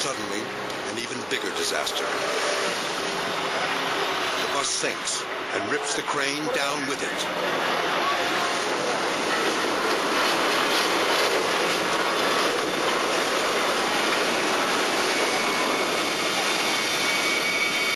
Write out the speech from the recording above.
Suddenly, an even bigger disaster. The bus sinks and rips the crane down with it.